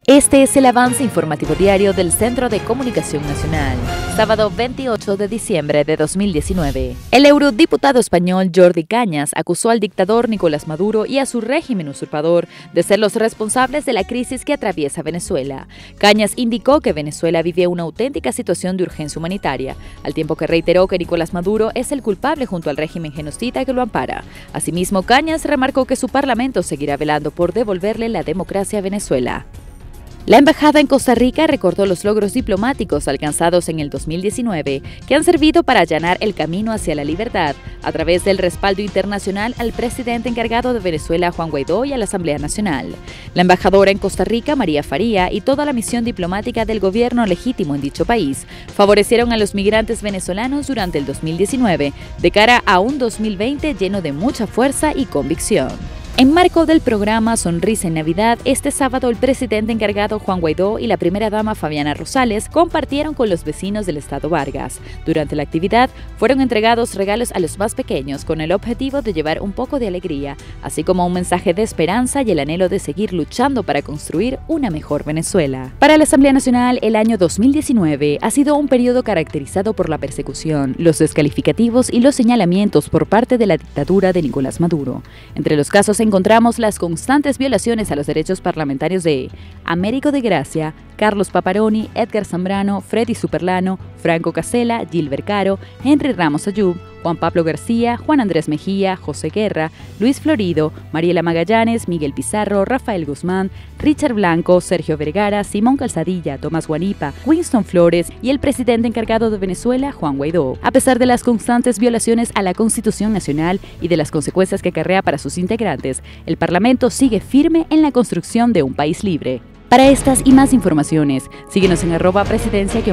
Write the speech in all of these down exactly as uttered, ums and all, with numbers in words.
Este es el avance informativo diario del Centro de Comunicación Nacional, sábado veintiocho de diciembre de dos mil diecinueve. El eurodiputado español Jordi Cañas acusó al dictador Nicolás Maduro y a su régimen usurpador de ser los responsables de la crisis que atraviesa Venezuela. Cañas indicó que Venezuela vive una auténtica situación de urgencia humanitaria, al tiempo que reiteró que Nicolás Maduro es el culpable junto al régimen genocida que lo ampara. Asimismo, Cañas remarcó que su parlamento seguirá velando por devolverle la democracia a Venezuela. La embajada en Costa Rica recordó los logros diplomáticos alcanzados en el dos mil diecinueve que han servido para allanar el camino hacia la libertad a través del respaldo internacional al presidente encargado de Venezuela, Juan Guaidó, y a la Asamblea Nacional. La embajadora en Costa Rica, María Faría, y toda la misión diplomática del gobierno legítimo en dicho país favorecieron a los migrantes venezolanos durante el dos mil diecinueve, de cara a un dos mil veinte lleno de mucha fuerza y convicción. En marco del programa Sonrisa en Navidad, este sábado el presidente encargado Juan Guaidó y la primera dama Fabiana Rosales compartieron con los vecinos del estado Vargas. Durante la actividad fueron entregados regalos a los más pequeños con el objetivo de llevar un poco de alegría, así como un mensaje de esperanza y el anhelo de seguir luchando para construir una mejor Venezuela. Para la Asamblea Nacional, el año dos mil diecinueve ha sido un periodo caracterizado por la persecución, los descalificativos y los señalamientos por parte de la dictadura de Nicolás Maduro. Entre los casos encontramos las constantes violaciones a los derechos parlamentarios de Américo de Gracia, Carlos Paparoni, Edgar Zambrano, Freddy Superlano, Franco Casella, Gilbert Caro, Henry Ramos Ayub, Juan Pablo García, Juan Andrés Mejía, José Guerra, Luis Florido, Mariela Magallanes, Miguel Pizarro, Rafael Guzmán, Richard Blanco, Sergio Vergara, Simón Calzadilla, Tomás Guanipa, Winston Flores y el presidente encargado de Venezuela, Juan Guaidó. A pesar de las constantes violaciones a la Constitución Nacional y de las consecuencias que acarrea para sus integrantes, el Parlamento sigue firme en la construcción de un país libre. Para estas y más informaciones, síguenos en arroba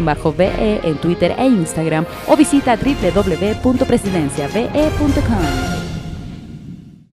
presidencia-ve en Twitter e Instagram o visita doble u doble u doble u punto presidencia ve punto com.